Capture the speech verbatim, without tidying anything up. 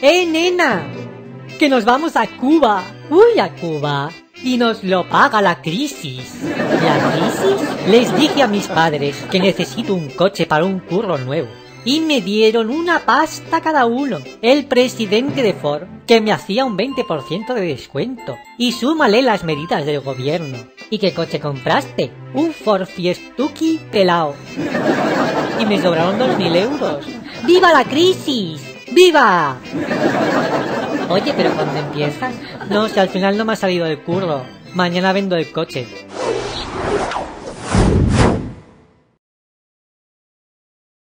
¡Eh, nena! ¡Que nos vamos a Cuba! ¡Uy, a Cuba! Y nos lo paga la crisis. ¿La crisis? Les dije a mis padres que necesito un coche para un curro nuevo. Y me dieron una pasta cada uno. El presidente de Ford, que me hacía un veinte por ciento de descuento. Y súmale las medidas del gobierno. ¿Y qué coche compraste? Un Ford Fiestuki pelao. Y me sobraron dos mil euros. ¡Viva la crisis! ¡Viva! Oye, pero ¿cuándo empiezas? No, si al final no me ha salido el curro. Mañana vendo el coche.